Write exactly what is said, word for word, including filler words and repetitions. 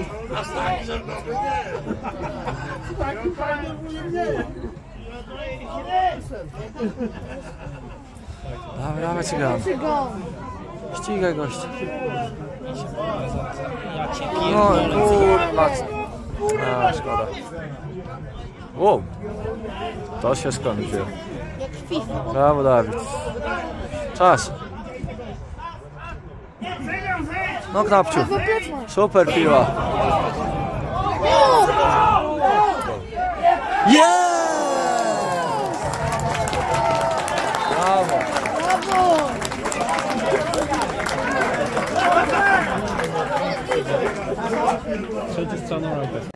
A stanie, że to nie. Taki fajny wuj nie. Dawaj, dawaj cygan. Ścigaj gościa. No kurwa. A, szkoda. Wow. To się skończyło. Brawo, Dawid. Czas. No Knapciu. Super piła. Jest! Brawo. Trzeci strzał na rękę.